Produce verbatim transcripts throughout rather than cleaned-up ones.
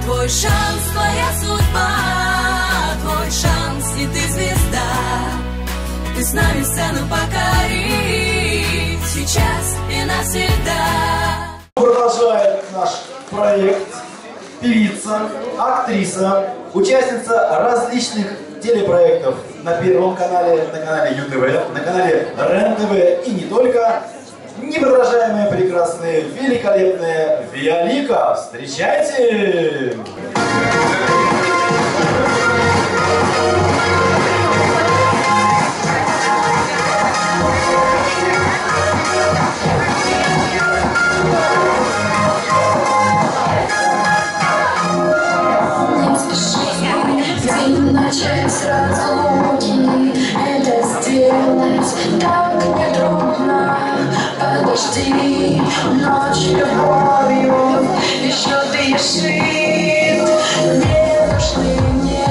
Твой шанс, твоя судьба, твой шанс, и ты звезда. Ты с нами сцену покори, сейчас и навсегда. Продолжает наш проект певица, актриса, участница различных телепроектов на Первом канале, на канале ю тэ вэ, на канале рен тэ вэ и не только. Неподражаемые, прекрасные, великолепные Виолика. Встречайте! Начать разлуки, это сделать так нетрудно. Подожди, ночь любовью еще дышит. Не нужны мне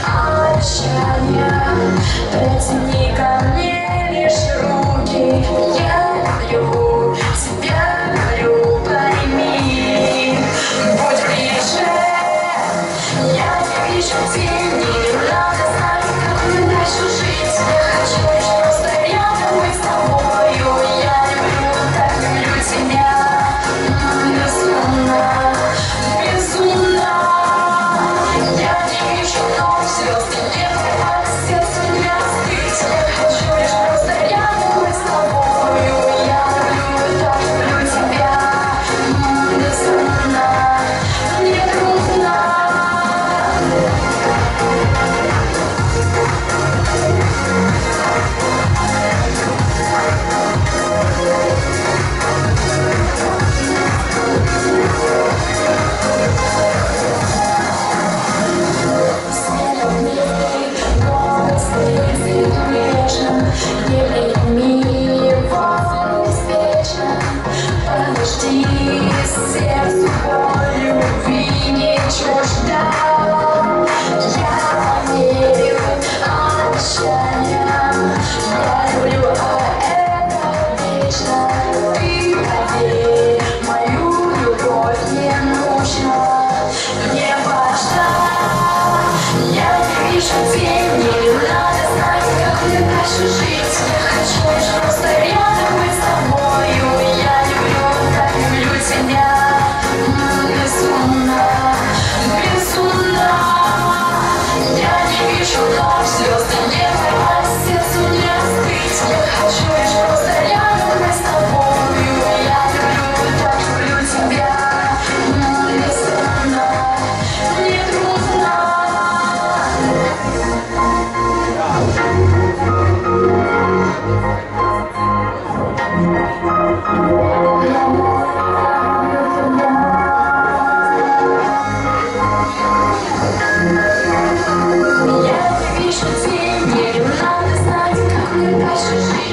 обещания, протяни ко мне лишь руки. Я люблю тебя, говорю, пойми. Будь ближе, я не вижу тени.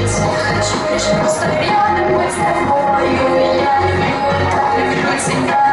Хочу лишь просто рядом быть с тобою. Я люблю, так люблю тебя.